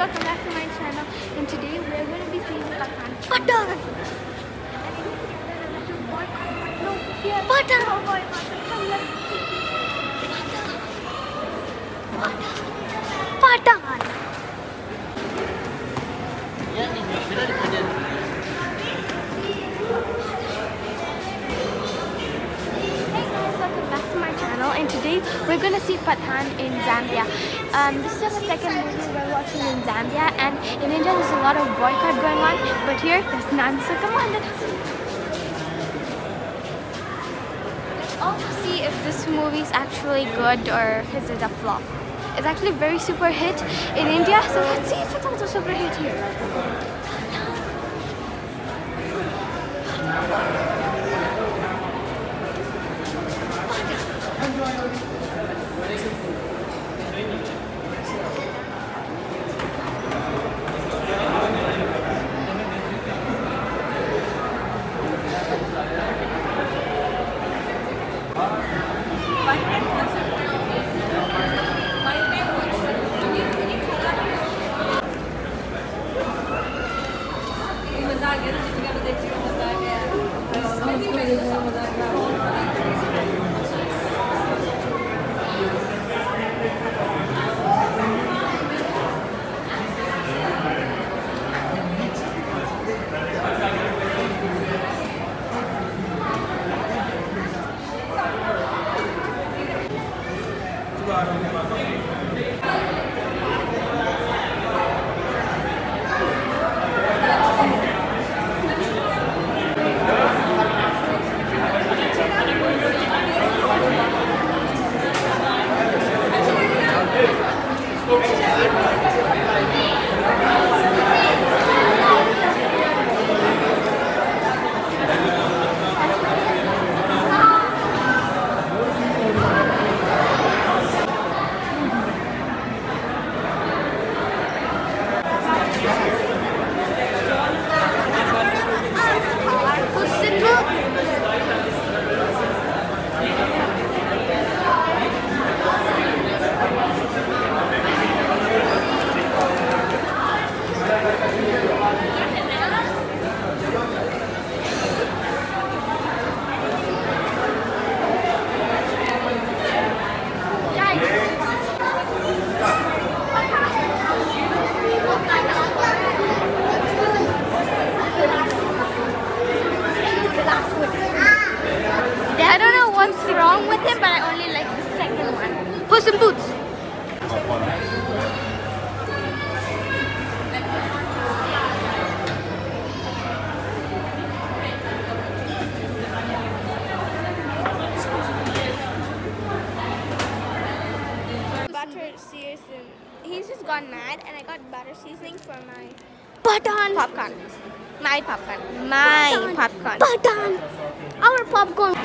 welcome back to my channel, and today we are going to be seeing PATHAAN. PATHAAN. And today we're going to see PATHAAN in Zambia. This is the second movie we're watching in Zambia, and in India there's a lot of boycott going on, but here there's none, so come on, let's see. Let's also see if this movie is actually good or is it a flop. It's actually very super hit in India, so let's see if it's also super hit here. I don't know what's wrong with him, but I only like the second one. Puss in Boots. Butter seasoning. He's just gone mad, and I got butter seasoning for my PATHAAN popcorn. My popcorn. My popcorn. PATHAAN. Our popcorn.